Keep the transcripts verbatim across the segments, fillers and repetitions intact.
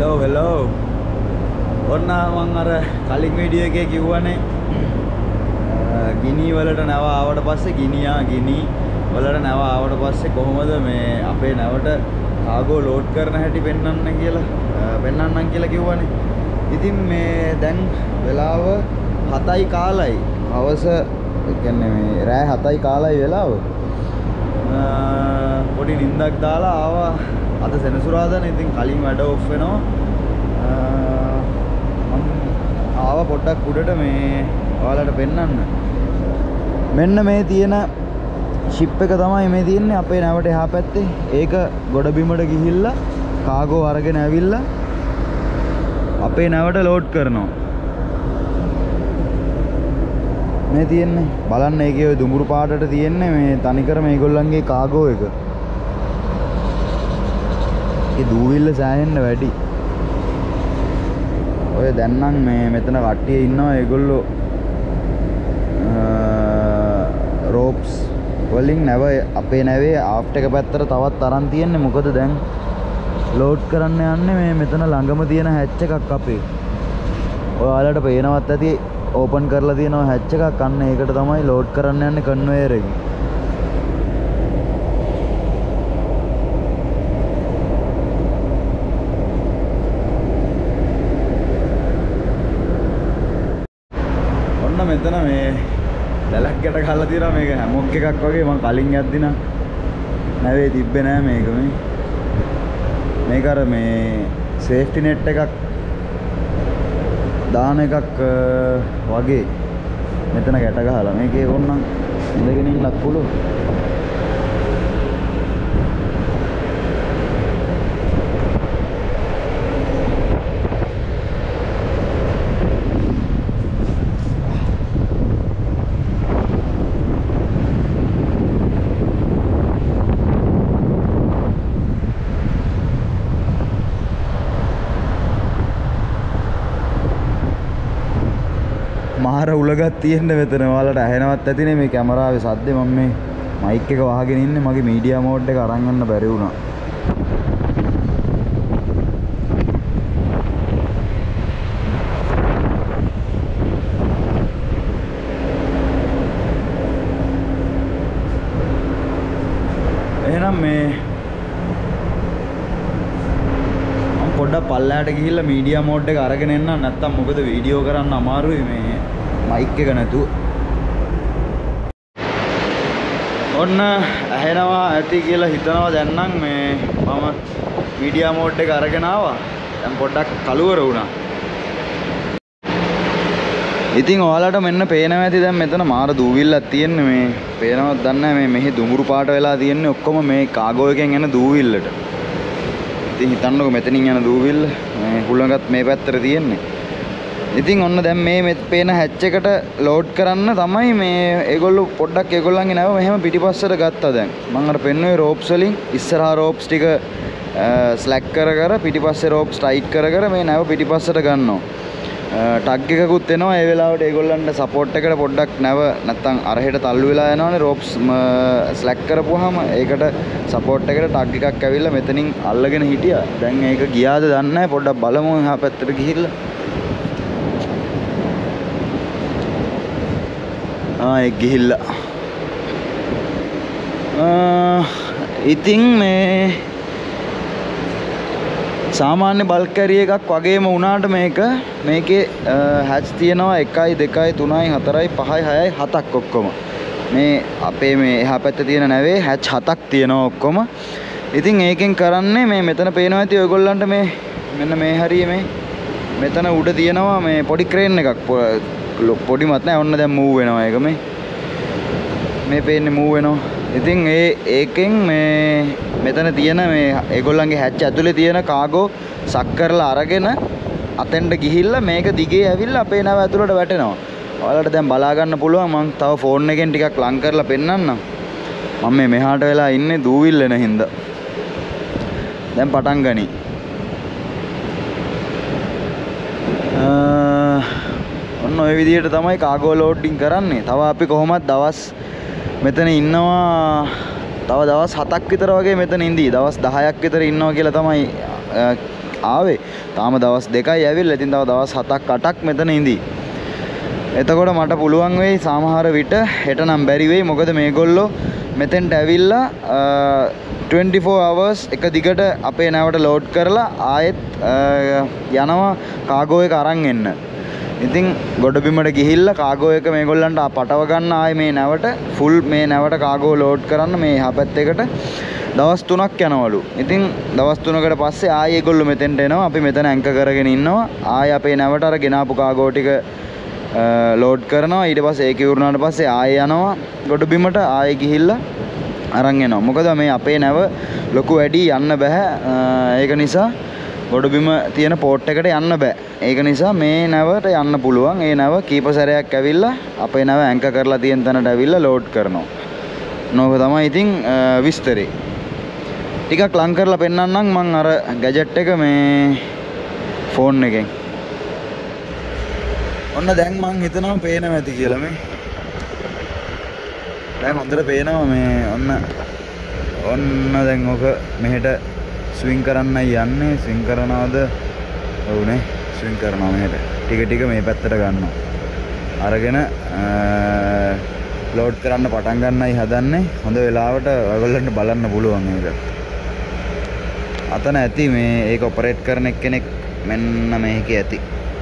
hello hello ඔන්න මම අර කලින් වීඩියෝ එකේ කිව්වනේ ගිනි වලට නැව ආවට පස්සේ ගිනියා ගිනි වලට නැව ආවට පස්සේ කොහොමද මේ අපේ නැවට කාගෝ ලෝඩ් කරන හැටි පෙන්වන්න කියලා පෙන්වන්නම් කියලා කිව්වනේ. ඉතින් මේ දැන් වෙලාව හතයි කාලයි. හවස කියන්නේ මේ රෑ හතයි කාලයි වෙලාව. පොඩි නිින්දක් දාලා ආවා. අද සෙනසුරාදානේ. ඉතින් කලින් වැඩ ඔෆ් වෙනවා. ආව පොඩ්ඩක් උඩට මේ ඔයාලට පෙන්වන්න. මෙන්න මේ තියෙන ෂිප් එක තමයි මේ තියෙන්නේ අපේ නැවට එහා පැත්තේ. ඒක ගොඩ බිමට ගිහිල්ලා කාගෝ අරගෙන ඇවිල්ලා අපේ නැවට ලෝඩ් කරනවා. මේ තියෙන්නේ බලන්න ඒකේ ඔය දුඹුරු පාටට තියෙන්නේ මේ තනිකර මේගොල්ලන්ගේ කාගෝ එක. ඒ දූවිල්ල සෑහෙන්න වැඩි. ඔය දැන් නම් මේ මෙතන කට්ටිය ඉන්නවා ඒගොල්ලෝ රෝප්ස් වලින් නැව අපේ නැවේ ආෆ්ට් එක පැත්තට තවත් අරන් තියෙන්නේ. මොකද දැන් ලෝඩ් කරන්න යන්නේ මේ මෙතන ළඟම තියෙන හැච් එකක් අපේ. ඔයාලට පේනවත් ඇති ඕපන් කරලා තියෙනවා හැච් එකක්. අන්න ඒකට තමයි ලෝඩ් කරන්න යන්නේ කන්වේයර් එකේ. මෙතන මේ දැලක්කට ගහලා තියෙනවා. මේක හැමොක් එකක් වගේ. මම කලින් යද්දි නම් නැවේ තිබ්බේ නෑ මේක. මේ මේක අර මේ සේෆ්ටි නෙට් එකක් දාන එකක් වගේ මෙතන ගැට ගහලා මේකේ ඕනනම් ඉඳගෙන ඉන්නත් පුළුවන්. මාර උලගක් තියෙන්න මෙතන. ඔයාලට ඇහෙනවත් ඇතිනේ මේ කැමරාවේ සද්දේ. මම මේ මයික් එක වහගෙන ඉන්නේ. මගේ මීඩියා මෝඩ් එක අරන් යන්න බැරි වුණා. එහෙනම් මේ මම පොඩ්ඩක් පල්ලෑට ගිහිල්ලා මීඩියා මෝඩ් එක අරගෙන එන්න. නැත්තම් මොකද වීඩියෝ කරන්න අමාරුයි මේ මයික් එක නැතුව. ඔන්න ඇහෙනවා ඇති කියලා හිතනවා දැන් නම් මේ මම මීඩියා මෝඩ් එක අරගෙන ආවා. දැන් පොඩ්ඩක් කලවර වුණා. ඉතින් ඔයාලට මෙන්න පේනවා ඇති දැන් මෙතන මාර දූවිල්ලක් තියෙන්නේ. මේ පේනවද දන්නේ නැහැ. මේ මෙහි දුඹුරු පාට වෙලා තියෙන්නේ ඔක්කොම මේ කාගෝ එකෙන් එන දූවිල්ලට. ඉතින් හිතන්නකෝ මෙතනින් යන දූවිල්ල මේ හුලඟත් මේ පැත්තට තියෙන්නේ. ඉතින් ඔන්න දැන් මේ පේන හැච් එකට ලෝඩ් කරන්න තමයි මේ ඒගොල්ලෝ පොඩ්ඩක් ඒගොල්ලන්ගේ නැව මෙහෙම පිටිපස්සට ගත්තා. දැන් මම අර පෙන්නුවේ රෝප්ස් වලින් ඉස්සරහා රෝප්ස් ටික ස්ලැක් කර කර පිටිපස්සේ රෝප්ස් ටයිට් කර කර මේ නැව පිටිපස්සට ගන්නවා. ටග් එකකුත් එනවා. ඒ වෙලාවට ඒගොල්ලන්ට සපෝට් එකට පොඩ්ඩක් නැව නැත්තම් අරහෙට තල්ලු වෙලා යනවනේ රෝප්ස් ස්ලැක් කරපුවාම ඒකට සපෝට් එකට ටග් එකක් ඇවිල්ලා මෙතනින් අල්ලගෙන හිටියා. දැන් ඒක ගියාද දන්නේ නැහැ. පොඩ්ඩක් බලමු එහා පැත්තට ගිහිල්ලා. ආ ඒක ගිහිල්ලා. ඉතින් මේ සාමාන්‍ය බල්ක් කැරිය එකක් වගේම වුණාට මේක මේකේ හැච් තියෙනවා එකයි දෙකයි තුනයි හතරයි පහයි හයයි හතක් ඔක්කොම. මේ අපේ මේ එහා පැත්තේ තියෙන නැවේ හැච් හතක් තියෙනවා ඔක්කොම. ඉතින් ඒකෙන් කරන්නේ මේ මෙතන පේනවා ඇති ඔයගොල්ලන්ට මේ මෙන්න මේ හරිය මේ මෙතන උඩ තියෙනවා මේ පොඩි ක්‍රේන් එකක්. පොඩිමත් නෑ. ඔන්න දැන් මූව් වෙනවා ඒක මේ මේ පේන්නේ මූව් වෙනවා. ඉතින් ඒ ඒකෙන් මේ මෙතන තියෙන මේ ඒගොල්ලන්ගේ හැච් ඇතුලේ තියෙන කාගෝ සක් කරලා අරගෙන අතෙන්ට ගිහිල්ලා මේක දිගේ ඇවිල්ලා අපේ නැව ඇතුලට වැටෙනවා. ඔයාලට දැන් බලා ගන්න පුළුවන්. මම තව ෆෝන් එකෙන් ටිකක් ලං කරලා පෙන්නන්නම්. මම මේ මෙහාට වෙලා ඉන්නේ දූවිල්ල එන හින්දා. දැන් පටන් ගනි. ඔන්න ඔය විදිහට තමයි කාගෝ ලෝඩින් කරන්නේ. තව අපි කොහොමද දවස් මෙතන ඉන්නවා. තව දවස් හතක් විතර වගේ මෙතන ඉඳී. දවස් දහයක් විතර ඉන්නවා කියලා තමයි ආවේ. තාම දවස් දෙකයි ඇවිල්ලා. ඉතින් තව දවස් හතක් අටක් මෙතන ඉඳී. එතකොට මට පුළුවන් වෙයි සමහර විට හෙට නම් බැරි වෙයි. මොකද මේගොල්ලෝ මෙතෙන්ට ඇවිල්ලා twenty-four hours එක දිගට අපේ නැවට ලෝඩ් කරලා ආයෙත් යනවා කාගෝ එක අරන් එන්න. ඉතින් ගොඩබිමට ගිහිල්ලා කාගෝ එක මේගොල්ලන්ට පටව ගන්න ආයේ මේ නැවට ෆුල් මේ නැවට කාගෝ ලෝඩ් කරන්න මේ එහා පැත්තේකට දවස් තුනක් යනවලු. ඉතින් දවස් තුනකට පස්සේ ආයේ ඒගොල්ලෝ මෙතෙන්ට එනවා. අපි මෙතන ඇන්කර් කරගෙන ඉන්නවා. ආයේ අපේ නැවට අර ගෙනාපු කාගෝ ටික ලෝඩ් කරනවා. ඊට පස්සේ ඒක ඉවරනාට පස්සේ ආයේ යනවා ගොඩබිමට. ආයේ ගිහිල්ලා අරන් එනවා. මොකද මේ අපේ නැව ලොකු වැඩි යන්න බෑ. ඒක නිසා ගොඩබිම තියෙන පෝට් එකට යන්න බෑ. ඒක නිසා මේ නැවට යන්න පුළුවන්. ඒ නැව කීප සැරයක් ඇවිල්ලා අපේ නැව ඇන්කර් කරලා තියෙන තැනට ඇවිල්ලා ලෝඩ් කරනවා. නෝක තමයි ඉතින් විස්තරේ. ටිකක් ලං කරලා පෙන්නන්නම් මම අර ගැජට් එක මේ ෆෝන් එකෙන්. ඔන්න දැන් මං හිතනවා පේනවා ඇති කියලා මේ. දැන් හොඳට පේනවා මේ ඔන්න ඔන්න දැන් ඔක මෙහෙට ස්විං කරන්නයි යන්නේ. ස්විං කරනවද? ඔව් නේ ස්විං කරනවා මෙහෙට. ටික ටික මේ පැත්තට ගන්නවා. අරගෙන ලෝඩ් කරන්න පටන් ගන්නයි හදන්නේ. හොඳ වෙලාවට ඔයගොල්ලන්ට බලන්න පුළුවන් මේක. අතන ඇති මේ ඒක ඔපරේට් කරන එක්කෙනෙක් මෙන්න මේකේ ඇති.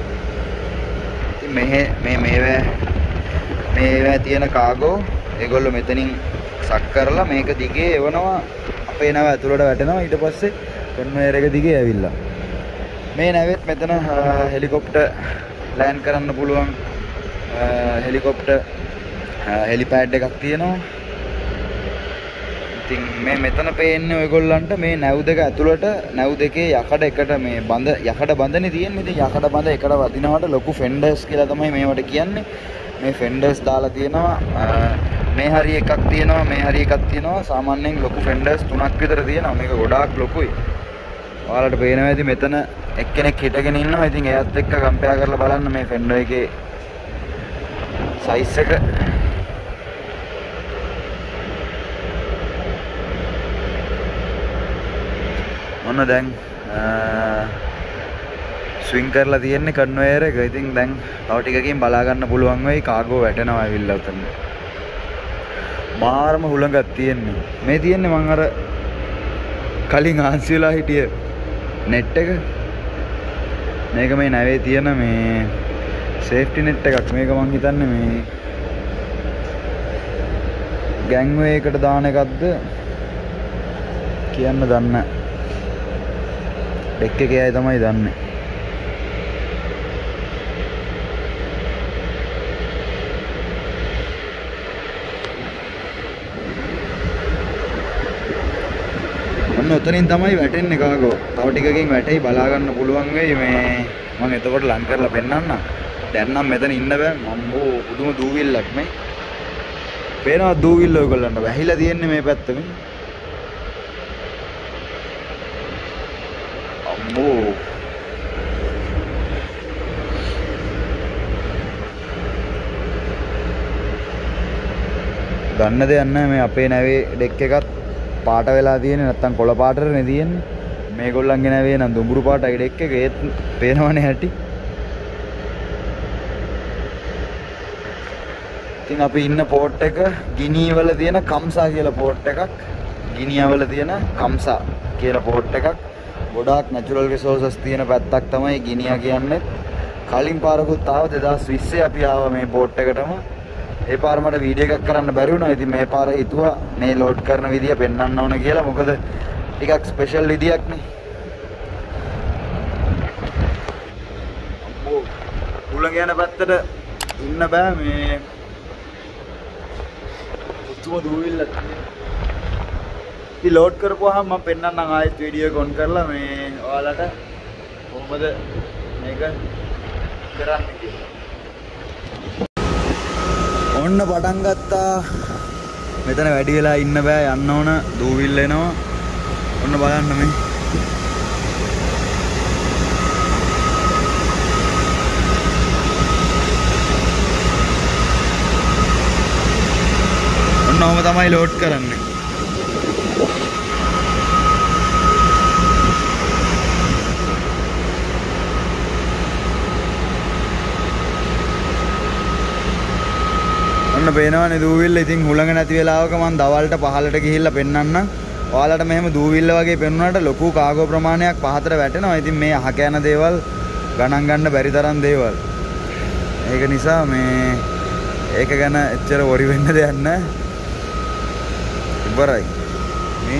මේ මේ මේවැ මේවැ තියෙන කාගෝ ඒගොල්ලෝ මෙතනින් සක් කරලා මේක දිගේ එවනවා අපේ නැව ඇතුළට වැටෙනවා. ඊට පස්සේ කන්වේයර් එක දිගේ ඇවිල්ලා මේ නැවෙත් මෙතන හෙලිකොප්ටර් ලෑන්ඩ් කරන්න පුළුවන් හෙලිකොප්ටර් හෙලිපෑඩ් එකක් තියෙනවා. ඉතින් මේ මෙතන පේන්නේ ඔයගොල්ලන්ට මේ නැව් දෙක ඇතුළට නැව් දෙකේ යකඩ එකට මේ බඳ යකඩ බඳනේ තියෙන්නේ. ඉතින් යකඩ බඳ එකට වදිනවට ලොකු ෆෙන්ඩර්ස් කියලා තමයි මේවට කියන්නේ. මේ ෆෙන්ඩර්ස් දාලා තියෙනවා. මේ හරි එකක් තියෙනවා මේ හරි එකක් තියෙනවා. සාමාන්‍යයෙන් ලොකු ෆෙන්ඩර්ස් තුනක් විතර තියෙනවා. මේක ගොඩාක් ලොකුයි. ඔයාලට පේනවා ඇති මෙතන එක්කෙනෙක් හිටගෙන ඉන්නවා. ඉතින් එයාත් එක්ක කම්පෙයාර් කරලා බලන්න මේ ෆෙන්ඩර් එකේ සයිස් එක. ඔන්න දැන් ස්විං කරලා තියෙන්නේ කන්වේයර් එක. ඉතින් දැන් තව ටිකකින් බලා ගන්න පුළුවන් වෙයි කාගෝ වැටෙනවා ඇවිල්ලා උතන. මාරම හුලඟක් තියෙන්නේ. මේ තියෙන්නේ මං අර කලින් ආන්සි වෙලා හිටිය net එක. මේක මේ නැවේ තියෙන මේ සේෆ්ටි net එකක්. මේක මං හිතන්නේ මේ ගෑන්වේ එකට දාන එකක්ද කියන්න දන්නේ නැහැ. ඩෙක් එකේ අය තමයි දන්නේ. ඔන්න උතනින් තමයි වැටෙන්නේ කාගෝ. තව ටිකකින් වැටෙයි බලා ගන්න පුළුවන් වෙයි. මේ මම එතකොට ලං කරලා පෙන්නන්නම්. දැන් නම් මෙතන ඉන්න බෑ. මම්බෝ පුදුම දූවිල්ලක් මේ. පේනවා දූවිල්ල ඔයගොල්ලන්ට වැහිලා තියෙන්නේ මේ පැත්තෙම. අම්මෝ ගන්න දෙයක් නැහැ. මේ අපේ නැවේ ඩෙක් එකත් පාට වෙලා තියෙන්නේ නැත්තම් කොළ පාටටනේ තියෙන්නේ. මේගොල්ලන්ගේ නැවේ නම් දුඹුරු පාටයි ඩෙක් එක. ඒත් පේනවනේ හැටි. ඉතින් අපි ඉන්න පෝට් එක ගිනිවල තියෙන කම්සා කියලා පෝට් එකක්. ගිනියවල තියෙන කම්සා කියලා පෝට් එකක්. ගොඩාක් නැචරල් රිසෝසස් තියෙන පැත්තක් තමයි ගිනියා කියන්නේ. කලින් පාරකුත් ආව දෙදාස් විස්සේ අපි ආවා මේ පෝට් එකටම. ඒ පාර මට වීඩියෝ එකක් කරන්න බැරි වුණා. ඉතින් මේ පාර හිතුවා මේ ලෝඩ් කරන විදිය පෙන්වන්න ඕන කියලා. මොකද ටිකක් ස්පෙෂල් විදියක් නේ. අම්මෝ උලඟ යන පැත්තට ඉන්න බෑ. මේ පුතුම දූවිල්ලක් තියෙනවා. ඉතින් ලෝඩ් කරපුවාම මම පෙන්වන්නම් ආයෙත් වීඩියෝ එක ඔන් කරලා මේ ඔයාලට කොහොමද මේක කරන්නේ කියලා. ඔන්න පටන් ගත්තා. මෙතන වැඩි වෙලා ඉන්න බෑ. යන්න ඕන. දූවිල්ල එනවා. ඔන්න බලන්න මේ. ඔන්න ඔහම තමයි ලෝඩ් කරන්නේ. පේනවනේ දූවිල්ල. ඉතින් හුළඟ නැති වෙලාවක මම දවල්ට පහළට ගිහිල්ලා පෙන්නන්නම්. ඔයාලට මෙහෙම දූවිල්ල වගේ පෙන්වුණාට ලොකු කාගෝ ප්‍රමාණයක් පහතට වැටෙනවා. ඉතින් මේ අහක යන දේවල් ගණන් ගන්න බැරි තරම් දේවල්. ඒක නිසා මේ ඒක ගැන එච්චර වොරි වෙන්න දෙයක් නැහැ. ඉවරයි. මේ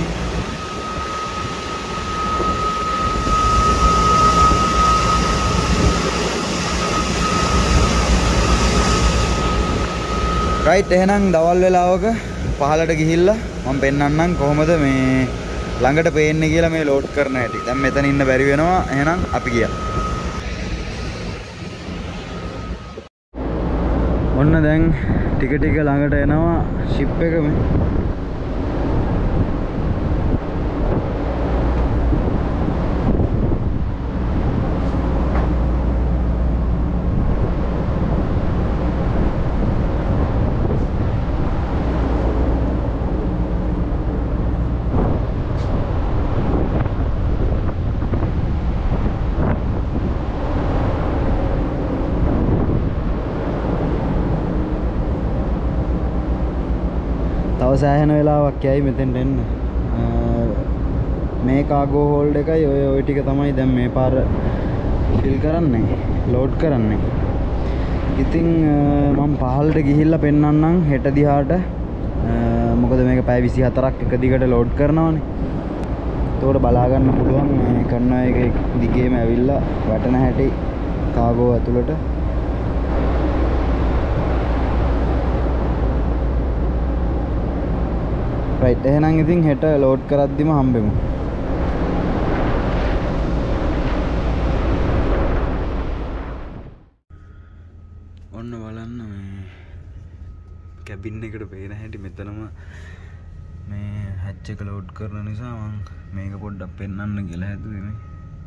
රයිට් එහෙනම් දවල් වෙලාවක පහලට ගිහිල්ලා මම පෙන්නන්නම් කොහොමද මේ ළඟට පේන්නේ කියලා මේ ලෝඩ් කරන හැටි. දැන් මෙතන ඉන්න බැරි වෙනවා. එහෙනම් අපි ගියා. ඔන්න දැන් ටික ටික ළඟට එනවා ෂිප් එක මේ. තව සෑහෙන වෙලාවක් යයි මෙතෙන්ට එන්න. මේ කාගෝ හෝල්ඩ් එකයි ඔය ඔය ටික තමයි දැන් මේ පාර ෆිල් කරන්නේ, ලෝඩ් කරන්නේ. ඉතින් මම පහළට ගිහිල්ලා පෙන්නන්නම් හෙට දිහාට. මොකද මේක පැය විසිහතරක් එක දිගට ලෝඩ් කරනවානේ. ඒකට බලා ගන්න පුළුවන් මේ කන්නා එකේ දිගේම ඇවිල්ලා වැටෙන හැටි කාගෝ ඇතුළට. රයිට් එහෙනම් ඉතින් හෙට ලෝඩ් කරද්දිම හම්බෙමු. ඔන්න බලන්න මේ කැබින් එකට පේන හැටි මෙතනම මේ හැච් එක ලෝඩ් කරන නිසා මම මේක පොඩ්ඩක් පෙන්වන්න කියලා හැදුවේ මේ.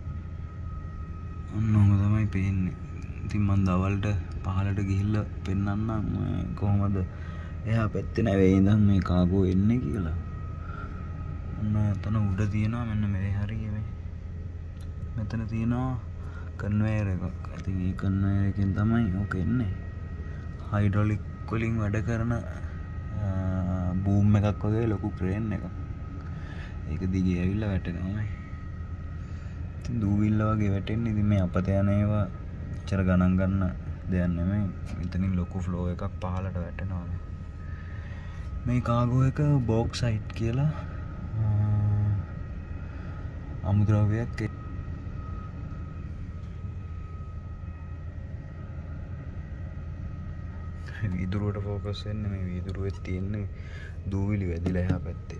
ඔන්න ඔහම තමයි පේන්නේ. ඉතින් මම දවල්ට පහලට ගිහිල්ලා පෙන්වන්නම් කොහොමද එහා පැත්තේ නැවේ ඉඳන් මේ කාගෝ එන්නේ කියලා. ඔන්න එතන උඩ තියෙනවා මෙන්න මේ හරිය මේ. මෙතන තියෙනවා කන්වේයර් එකක්. ඉතින් මේ කන්වේයර් එකෙන් තමයි ඕක එන්නේ. හයිඩ්‍රොලික් වලින් වැඩ කරන බූම් එකක් වගේ ලොකු ක්‍රේන් එකක්. ඒක දිගේ ඇවිල්ලා වැටෙනවා මේ. ඉතින් දූවිල්ල වගේ වැටෙන්නේ. ඉතින් මේ අපත යන ඒවා චර ගණන් ගන්න දෙයක් නෙමෙයි. මෙතනින් ලොකු ෆ්ලෝ එකක් පහළට වැටෙනවා මේ. මේ කාගෝ එක බොක්සයිට් කියලා අමුද්‍රව්‍යයක්. වීදුරුවට ફોකස් වෙන්නේ. මේ වීදුරුවේ තියෙන දූවිලි වැදිලා එහා පැත්තේ.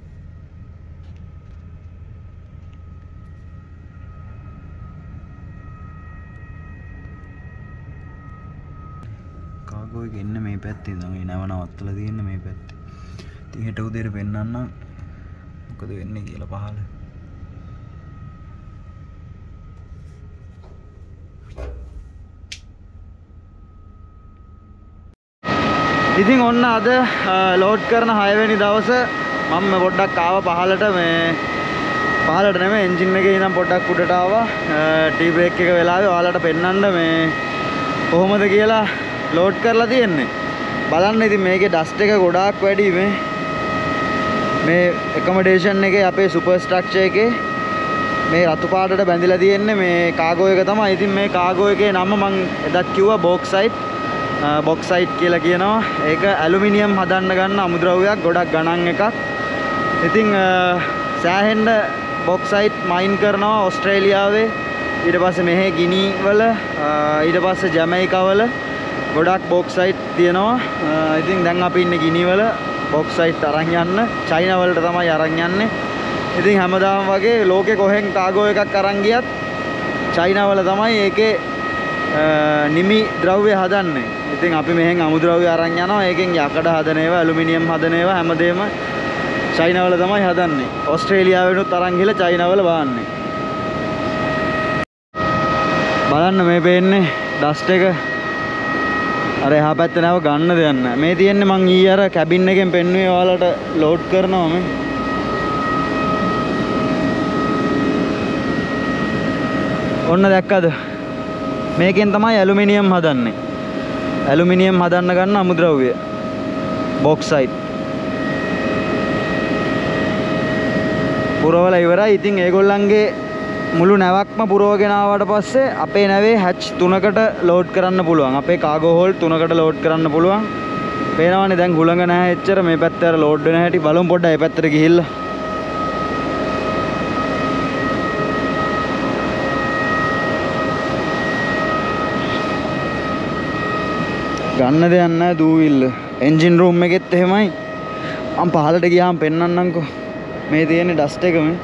කාගෝ එක එන්නේ මේ පැත්තේ. තමයි නැව නවත්තලා තියෙන්නේ මේ පැත්තේ. ඉතින් හෙට උදේට පෙන්නන්න මොකද වෙන්නේ කියලා පහළ. ඉතින් ඔන්න අද ලෝඩ් කරන හය වෙනි දවසේ මම පොඩ්ඩක් ආවා පහළට. මේ පහළට නෙමෙයි එන්ජින් එකේ ඉඳන් පොඩ්ඩක් උඩට ආවා. ටී බ්‍රේක් එක වෙලාවේ ඔයාලට පෙන්නන්න මේ කොහොමද කියලා ලෝඩ් කරලා තියෙන්නේ. බලන්න ඉතින් මේකේ ඩස්ට් එක ගොඩාක් වැඩි මේ. මේ එකමඩේෂන් එකේ අපේ සුපර් ස්ට්‍රක්චර් එකේ මේ රතු පාටට බැඳිලා තියෙන්නේ මේ කාගෝ එක තමයි. ඉතින් මේ කාගෝ එකේ නම මම එදත් කිව්වා බොක්සයිට්. බොක්සයිට් කියලා කියනවා. ඒක ඇලුමිනියම් හදන්න ගන්න අමුද්‍රව්‍යයක්. ගොඩක් ගණන් එකක්. ඉතින් සෑහෙන්න බොක්සයිට් මයින් කරනවා ඕස්ට්‍රේලියාවේ. ඊට පස්සේ මෙහෙ ගිනි වල ඊට පස්සේ ජමයිකා වල ගොඩක් බොක්සයිට් තියෙනවා. ඉතින් දැන් අපි ඉන්නේ ගිනි වල. බොක්සයිට් අරන් යන්න චයිනා වලට තමයි අරන් යන්නේ. ඉතින් හැමදාම වගේ ලෝකේ කොහෙන් කාගෝ එකක් අරන් ගියත් චයිනා වල තමයි ඒකේ නිමි ද්‍රව්‍ය හදන්නේ. ඉතින් අපි මෙහෙන් අමුද්‍රව්‍ය අරන් යනවා. ඒකෙන් යකඩ හදන ඒවා, ඇලුමිනියම් හදන ඒවා හැමදේම චයිනා වල තමයි හදන්නේ. ඕස්ට්‍රේලියාවෙනුත් අරන් ගිහලා චයිනා වල බාන්නේ. බලන්න මේ පේන්නේ ඩස්ට් එක. අර එහා පැත්තේ නැව ගන්න දෙයක් නැහැ. මේ තියෙන්නේ මං ඊයේ අර කැබින් එකෙන් පෙන්නුවේ ඔයාලට ලෝඩ් කරනවා මේ. ඔන්න දැක්කද? මේකෙන් තමයි ඇලුමිනියම් හදන්නේ. ඇලුමිනියම් හදන්න ගන්න අමුද්‍රව්‍ය. box side පුරවලා ඉවරයි. ඉතින් ඒගොල්ලන්ගේ මුළු නැවක්ම පුරවගෙන ආවට පස්සේ අපේ නැවේ hatch තුනකට load කරන්න පුළුවන්. අපේ cargo hold තුනකට load කරන්න පුළුවන්. පේනවනේ දැන් හුළඟ නැහැ එච්චර. මේ පැත්තට අර load වෙන හැටි බලමු පොඩ්ඩක් මේ පැත්තට ගිහිල්ලා. ගන්න දෙයක් නැහැ දූවිල්ල. engine room එකෙත් එහෙමයි. මම පහලට ගියාම පෙන්නන්නම්කෝ. මේ තියෙන ඩස්ට් එක මේ.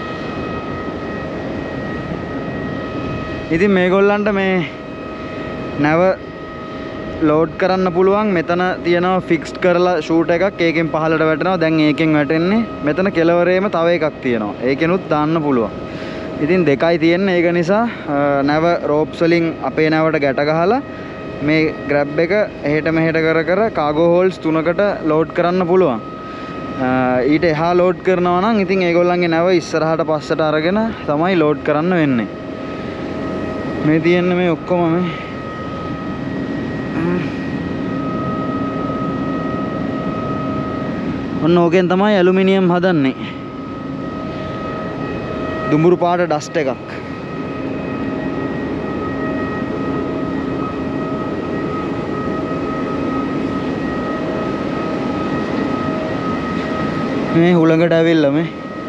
ඉතින් මේගොල්ලන්ට මේ නැව ලෝඩ් කරන්න පුළුවන්. මෙතන තියෙනවා ෆික්ස්ඩ් කරලා ෂූට් එකක්. ඒකෙන් පහලට වැටෙනවා. දැන් ඒකෙන් වැටෙන්නේ. මෙතන කෙළවරේම තව එකක් තියෙනවා. ඒකෙනුත් දාන්න පුළුවන්. ඉතින් දෙකයි තියෙන්නේ. ඒක නිසා නැව රෝප්ස් වලින් අපේ නැවට ගැට ගහලා මේ grab එක එහෙට මෙහෙට කර කර cargo holds තුනකට load කරන්න පුළුවන්. ඊට එහා load කරනවා නම් ඉතින් ඒගොල්ලන්ගේ නැව ඉස්සරහට පස්සට අරගෙන තමයි load කරන්න වෙන්නේ. මේ තියෙන්නේ මේ ඔක්කොම මේ ඔන්න ඕකෙන් තමයි ඇලුමිනියම් හදන්නේ. දුඹුරු පාට ඩස්ට් එකක්. මේ හුළඟට ඇවිල්ලා මේ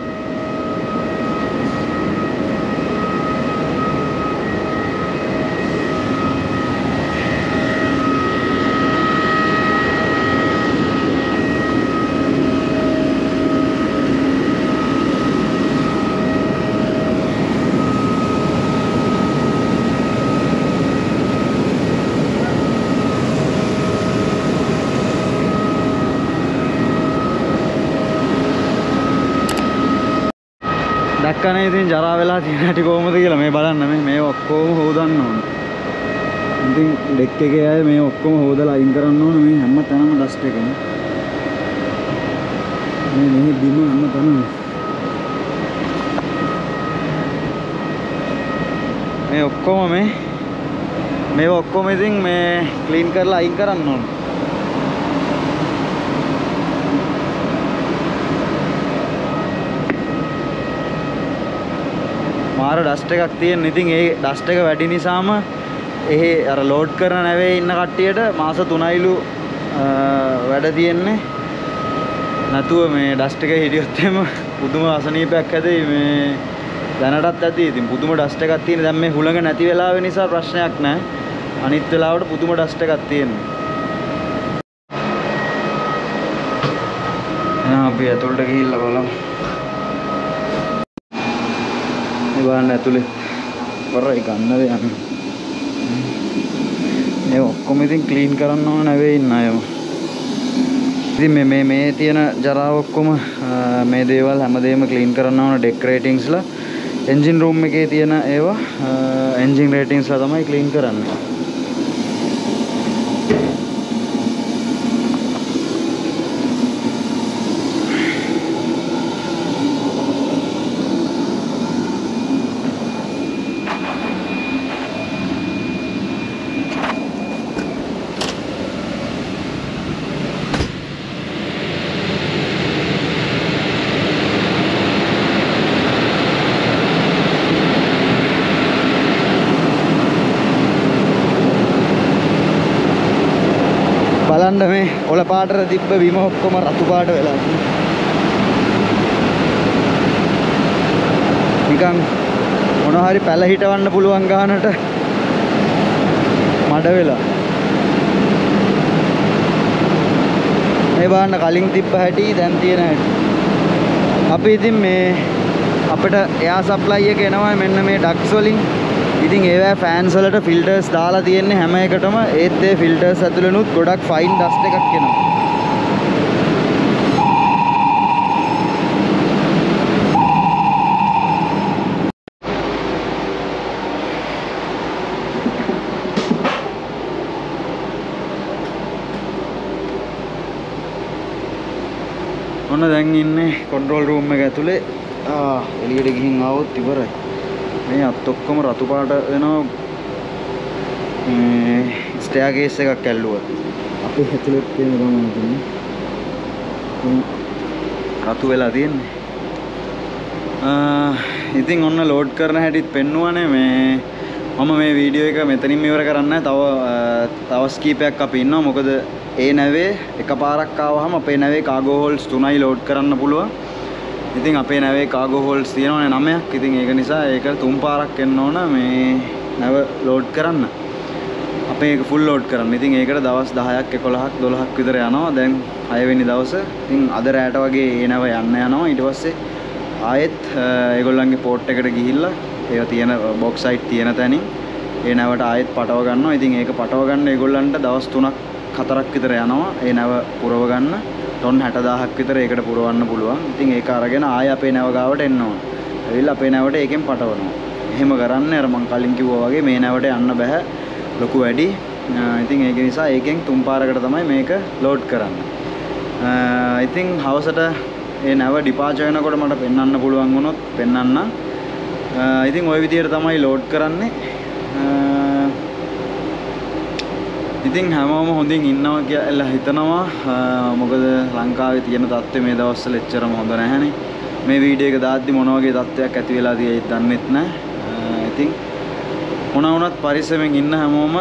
දැක්කනේ ඉතින් ජරා වෙලා තියෙන හැටි කොහොමද කියලා. මේ බලන්න මේ මේ ඔක්කොම හොදන්න ඕන. ඉතින් ඩෙක් එකේ අය මේ ඔක්කොම හොදලා අයින් කරන්න ඕන. මේ හැම තැනම ඩස්ට් එකනේ. මේ මෙහි බිම හැම තැනම. මේ ඔක්කොම මේ මේ ඔක්කොම ඉතින් මේ ක්ලීන් කරලා අයින් කරන්න ඕන. මාර ඩස්ට් එකක් තියෙන. ඉතින් ඒ ඩස්ට් එක වැඩි නිසාම එහි අර ලෝඩ් කරන නැවේ ඉන්න කට්ටියට මාස තුනයිලු වැඩ තියෙන්නේ. නැතුව මේ ඩස්ට් එක හිටියොත් එම පුදුම අසනීපයක් හැදෙයි. මේ දැනටත් ඇති. ඉතින් පුදුම ඩස්ට් එකක් තියෙන. දැන් මේ හුළඟ නැති වෙලාව නිසා ප්‍රශ්නයක් නැහැ. අනිත් වෙලාවට පුදුම ඩස්ට් එකක් තියෙනවා. එහෙනම් අපි ඇතුළට ගිහිල්ලා බලමු. බලන්න ඇතුලේ වරයි ගන්න දෙයක්. මේ ඔක්කොම ඉතින් ක්ලීන් කරන්න ඕන නැවේ ඉන්න අයම. ඉතින් මේ මේ මේ තියෙන ජරාව ඔක්කොම මේ දේවල් හැමදේම ක්ලීන් කරන්න ඕන. ඩෙක් රේටින්ග්ස්ලා එන්ජින් රූම් එකේ තියෙන ඒවා එන්ජින් රේටින්ග්ස්ලා තමයි ක්ලීන් කරන්නේ. බලන්න මේ ඔල පාටට තිබ්බ බිම ඔක්කොම රතු පාට වෙලා නිකන් මොනවා හරි පැල හිටවන්න පුළුවන් ගානට මඩ වෙලා. මේ බලන්න කලින් තිබ්බ හැටි දැන් තියෙන හැටි. අපි ඉතින් මේ අපිට එයා සප්ලයි එක එනවා මෙන්න මේ ඩක්ස් වලින්. ඉතින් ඒවා ෆෑන්ස් වලට ෆිල්ටර්ස් දාලා තියෙන්නේ හැම එකටම. ඒත් ඒ ෆිල්ටර්ස් ඇතුළෙනුත් ගොඩක් ෆයින් ඩස්ට් එකක් එනවා. ඔන්න දැන් ඉන්නේ කන්ට්‍රෝල් රූම් එක ඇතුලේ. ආ එළියට ගිහින් ආවොත් ඉවරයි. මේ අත් ඔක්කොම රතු පාට වෙනවා. මේ ස්ටෙයාර් කේස් එකක් ඇල්ලුවා. අපි ඇතුලේ තියෙන ගමන රතු වෙලා තියෙන්නේ. ඉතින් ඔන්න ලෝඩ් කරන හැටිත් පෙන්නුවානේ මේ මම මේ වීඩියෝ එක මෙතනින් ඉවර කරන්නේ තව තවස් කීපයක් අපි ඉන්නවා. මොකද ඒ නැවේ එකපාරක් ආවහම අපේ නැවේ කාගෝ හෝල්ස් තුනයි ලෝඩ් කරන්න පුළුවන්. ඉතින් අපේ නැවේ කාගෝ හෝල්ස් තියෙනවනේ නවයක්. ඉතින් ඒක නිසා ඒක තුන් පාරක් එන්න ඕන මේ නැව ලෝඩ් කරන්න. අපේ ඒක ෆුල් ලෝඩ් කරන්න. ඉතින් ඒකට දවස් දහයක් එකොළහක් දොළහක් විතර යනවා. දැන් හය වෙනි දවසේ. ඉතින් අද රැට වගේ ඒ නැව යන්න යනවා. ඊට පස්සේ ආයෙත් ඒගොල්ලන්ගේ පෝට් එකට ගිහිල්ලා ඒවා තියෙන බොක්ස් සයිට් තියෙන තැනින් ඒ නැවට ආයෙත් පටව ගන්නවා. ඉතින් ඒක පටව ගන්න ඒගොල්ලන්ට දවස් තුනක් හතරක් විතර යනවා. ඒ නැව පුරව ගන්න ටොන් හැට දාහක් විතර ඒකට පුරවන්න පුළුවන්. ඉතින් ඒක අරගෙන ආයෙ අපේ නැව ගාවට එන්න ඕන. ඇවිල්ලා අපේ නැවට ඒකෙන් පටවනවා. එහෙම කරන්නේ අර මං කලින් කිව්වා වගේ මේ නැවට යන්න බෑ. ලොකු වැඩි. ඉතින් ඒක නිසා ඒකෙන් තුන් පාරකට තමයි මේක ලෝඩ් කරන්නේ. ඉතින් හවසට ඒ නැව ඩිපාචර් වෙනකොට මට පෙන්වන්න පුළුවන් වුණොත් පෙන්වන්න. ඉතින් ওই විදිහට තමයි ලෝඩ් කරන්නේ. ඉතින් හැමෝම හොඳින් ඉන්නවා කියලා හිතනවා. මොකද ලංකාවේ තියෙන තත්ත්වය මේ දවස්වල එච්චරම හොඳ නැහැනේ. මේ වීඩියෝ එක දාද්දි මොන වගේ තත්ත්වයක් ඇති වෙලා තියෙයිද දන්නෙත් නැහැ. ඉතින් මොන වුණත් පරිස්සමෙන් ඉන්න හැමෝම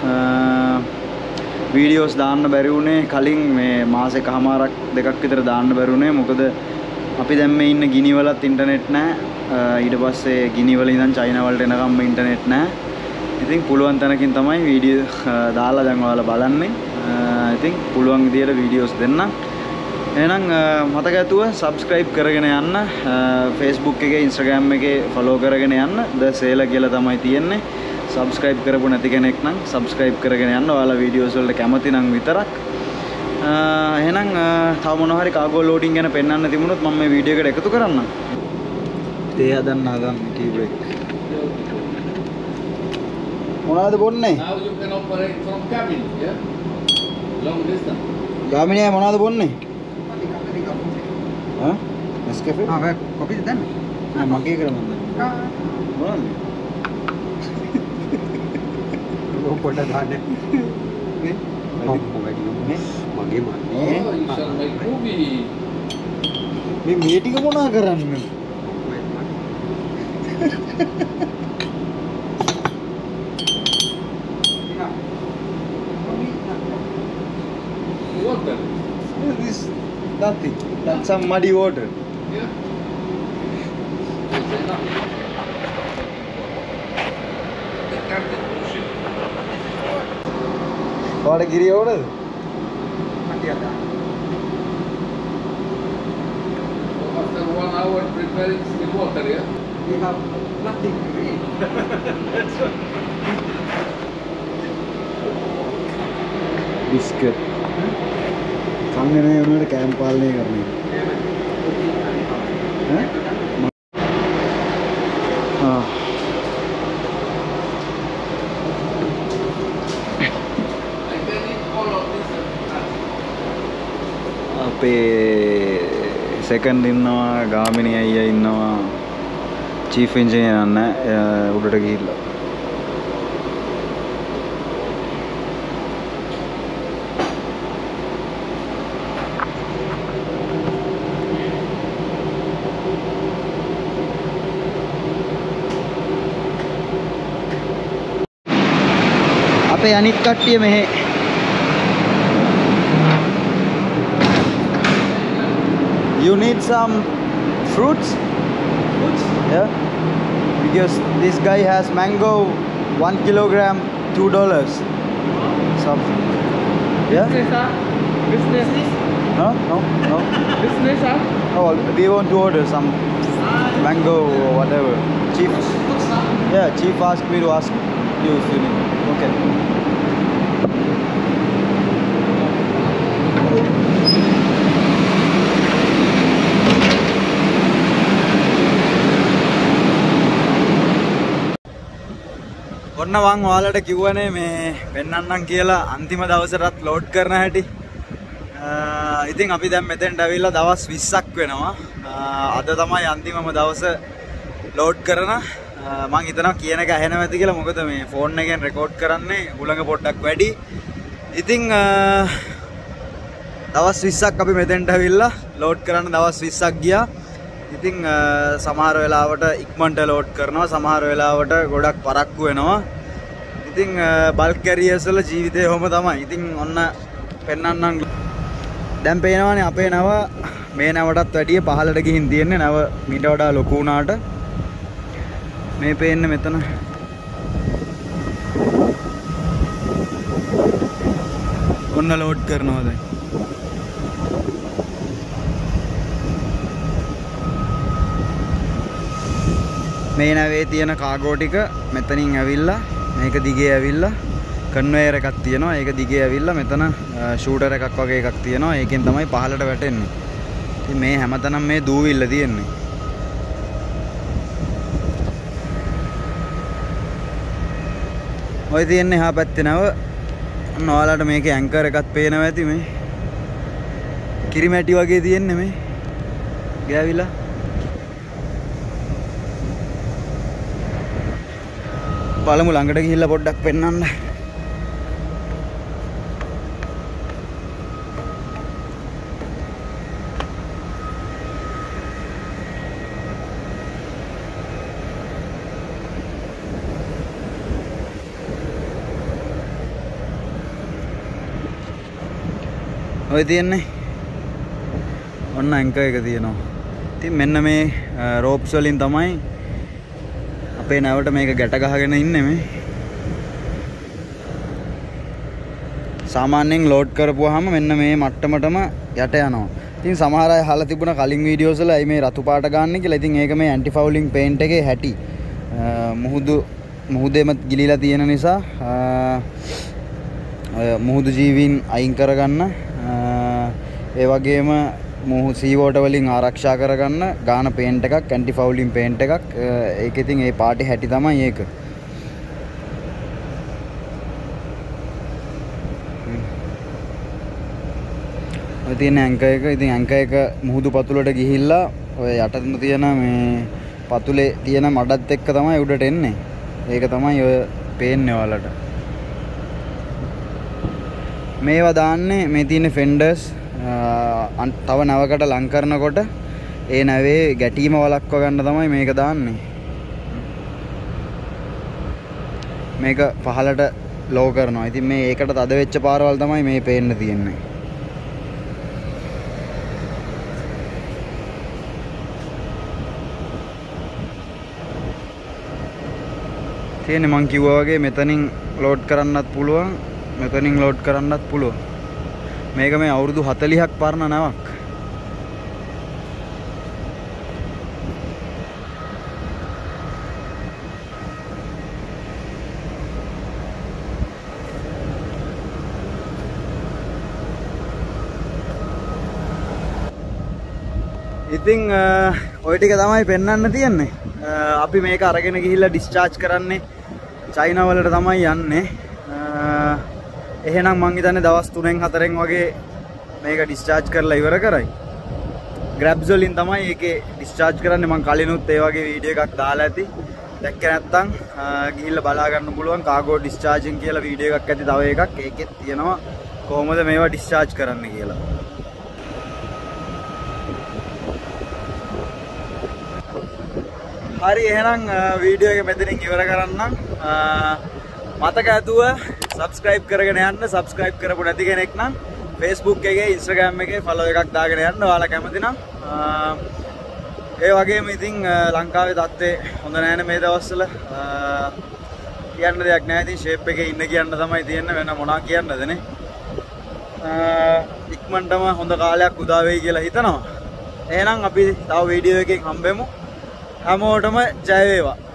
වීඩියෝස් දාන්න බැරි වුණේ කලින් මේ මාසෙකමාරක් දෙකක් විතර දාන්න බැරි වුණේ. මොකද අපි දැන් මේ ඉන්න ගිනි වලත් ඉන්ටර්නෙට් නැහැ. ඊට පස්සේ ගිනි වල ඉඳන් චයිනා වලට එනකම් ඉන්ටර්නෙට් නැහැ. ඉතින් පුළුවන් තැනකින් තමයි වීඩියෝ දාලා දැන් ඔයාලා බලන්නේ. ඉතින් පුළුවන් විදියට වීඩියෝස් දෙන්න. එහෙනම් මතක ඇතුව subscribe කරගෙන යන්න. Facebook එකේ Instagram එකේ follow කරගෙන යන්න. ද සේලා කියලා තමයි තියෙන්නේ. subscribe කරපු නැති කෙනෙක් නම් subscribe කරගෙන යන්න. ඔයාලා වීඩියෝස් වලට කැමති නම් විතරක්. එහෙනම් තව මොනවා හරි කාගෝ ලෝඩින් ගැන පෙන්වන්න තිබුණොත් මම මේ වීඩියෝ එකට එකතු කරන්නම්. තේ හදන්න ආගම් ටී බ්‍රේක්. මොනවද බොන්නේ? Now you can operate from cabin, yeah? Long distance. Gamini මොනවද බොන්නේ? හා? Nescafe? ආ වේ කොපිද දැම්මේ? ආ මගේ කරමු. ආ මොනවද? ඔය පොඩ දාන්නේ. නේ? ඔව් වැඩි නේ? මගේ මන්නේ. Oh, you shall make movie. මේ මේ ටික මොනවා කරන්නේ? Water. This nothing. That's some muddy water. Yeah. That's enough. The captain pushing. ඔයාලා ගිරිය ඕනද? මතිය දා. So after one hour preparing still water, yeah? We have nothing to eat. Biscuit. සංගනේ උනට කෑම් පාලනය කරන්නේ. ඈ? ආ. I can eat all of this. අපේ සෙකන්ඩ් ඉන්නවා, ගාමිණී අයියා ඉන්නවා. චීෆ් ඉන්ජිනියර් නැහැ. උඩට ගිහිල්ලා. අපේ අනිත් කට්ටිය මෙහෙ you need some fruits fruits yeah because this guy has mango one kilogram two dollars some yeah Business, no no no business, ah. oh we want to order some mango or whatever chief yeah chief asked me to ask you if you need okay ඔන්න මං ඔයාලට කිව්වනේ මේ පෙන්නන්නම් කියලා අන්තිම දවසටත් load කරන හැටි. ඉතින් අපි දැන් මෙතෙන්ට ඇවිල්ලා දවස් විස්සක් වෙනවා. අද තමයි අන්තිමම දවස ලෝඩ් කරන. මං හිතනවා කියන එක ඇහෙනවා ඇති කියලා. මොකද මේ ෆෝන් එකෙන් රෙකෝඩ් කරන්නේ උලඟ පොඩ්ඩක් වැඩි. ඉතින් දවස් විස්සක් අපි මෙතෙන්ට ඇවිල්ලා ලෝඩ් කරන්න දවස් විස්සක් ගියා. ඉතින් සමහර වෙලාවට ඉක්මනට ලෝඩ් කරනවා, සමහර වෙලාවට ගොඩක් පරක්කු වෙනවා. ඉතින් බල්ක් කැරියර්ස් වල ජීවිතය ඔහොම තමයි. ඉතින් ඔන්න පෙන්නන්නම්. දැන් පේනවානේ අපේ නව මේ නවටත් වැඩිය පහළට ගිහින් තියෙන්නේ. නව මීට වඩා ලොකු වුණාට මේ පේන්නේ මෙතන ඔන්න ලෝඩ් කරනවා දැන්. මේ නවේ තියෙන කාගෝ ටික මෙතනින් ඇවිල්ලා මේක දිගේ ඇවිල්ලා කන්වේයර් එකක් තියෙනවා. ඒක දිගේ ඇවිල්ලා මෙතන ෂූටර් එකක් වගේ එකක් තියෙනවා. ඒකෙන් තමයි පහළට වැටෙන්නේ. ඉතින් මේ හැමතැනම මේ දූවිල්ල තියෙන්නේ. ඔය තියෙන්නේ එහා පැත්තේ නව. ඔන්න ඔයාලට මේකේ ඇන්කර් එකක් පේනවා ඇති මේ. කිරිමැටි වගේ තියෙන්නේ මේ. ගෑවිලා. බලමු ළඟට ගිහිල්ලා පොඩ්ඩක් පෙන්නන්න. ඔය තියන්නේ ඔන්න ඇන්කර් එක තියෙනවා. ඉතින් මෙන්න මේ රෝප්ස් වලින් තමයි අපේ නැවට මේක ගැට ගහගෙන ඉන්නේ මේ. සාමාන්‍යයෙන් ලෝඩ් කරපුවාම මෙන්න මේ මට්ටමටම යට යනවා. ඉතින් සමහර අය අහලා තිබුණා කලින් වීඩියෝස් වල අයි මේ රතු පාට ගන්න කියලා. ඉතින් ඒක මේ ඇන්ටි ෆවුලින් පේන්ට් එකේ හැටි. මුහුදු මුහුදේම ගිලිලා තියෙන නිසා මුහුදු ජීවීන් අයින් කරගන්න ඒ වගේම මුහු සී වෝටර් වලින් ආරක්ෂා කරගන්න ගාන පේන්ට් එකක් ඇන්ටි ෆවුලින් පේන්ට් එකක්. ඒක ඉතින් ඒ පාටි හැටි තමයි ඒක. ඔය තියෙන ඇන්කර් එක. ඉතින් ඇන්කර් එක මුහුදු පතුලට ගිහිල්ලා ඔය යටින් තියෙන මේ පතුලේ තියෙන මඩත් එක්ක තමයි උඩට එන්නේ. ඒක තමයි ඔය පේන්නේ ඔයාලට. මේවා දාන්නේ මේ තියෙන ෆෙන්ඩර්ස් තව නවකට ලං කරනකොට ඒ නැවේ ගැටීම වළක්ව ගන්න තමයි මේක දාන්නේ. මේක පහලට ලෝ කරනවා. ඉතින් මේ ඒකට තද වෙච්ච පාරවල් තමයි මේ පේන්න තියෙන්නේ. තියෙන්නේ මං කිව්වා වගේ මෙතනින් ලෝඩ් කරන්නත් පුළුවන්, මෙතනින් ලෝඩ් කරන්නත් පුළුවන්. මේක මේ අවුරුදු හතළිහක් පරණ නැවක්. ඉතින් ඔය ටික තමයි පෙන්වන්න තියෙන්නේ. අපි මේක අරගෙන ගිහිල්ලා ඩිස්චාර්ජ් කරන්නේ චයිනා වලට තමයි යන්නේ. එහෙනම් මං හිතන්නේ දවස් තුනෙන් හතරෙන් වගේ මේක ඩිස්චාර්ජ් කරලා ඉවර කරයි. ග්‍රැබ්ස් වලින් තමයි ඒකේ ඩිස්චාර්ජ් කරන්නේ. මං කලිනුත් ඒ වගේ වීඩියෝ එකක් දාලා ඇති. දැක්ක නැත්නම් ගිහිල්ලා බලා ගන්න පුළුවන් කාගෝ ඩිස්චාර්ජින් කියලා වීඩියෝ එකක් ඇති තව එකක්. ඒකෙත් තියෙනවා කොහොමද මේවා ඩිස්චාර්ජ් කරන්න කියලා. හරි එහෙනම් වීඩියෝ එක මෙතනින් ඉවර කරන්නම්. මතක ඇතුව subscribe කරගෙන යන්න. subscribe කරපු නැති කෙනෙක් නම් Facebook එකේ Instagram එකේ follow එකක් දාගෙන යන්න. ඔයාලා කැමති නම් ඒ වගේම ඉතින් ලංකාවේ තත්ත්වය හොඳ නැහැ මේ දවස්වල. කියන්න දෙයක් නැහැ. ඉතින් shape එකේ ඉන්න කියන්න තමයි තියෙන්නේ. වෙන මොනවා කියන්නද නේ. ඉක්මනටම හොඳ කාලයක් උදා වෙයි කියලා හිතනවා. එහෙනම් අපි තව වීඩියෝ එකකින් හම්බෙමු. හැමෝටම ජය වේවා.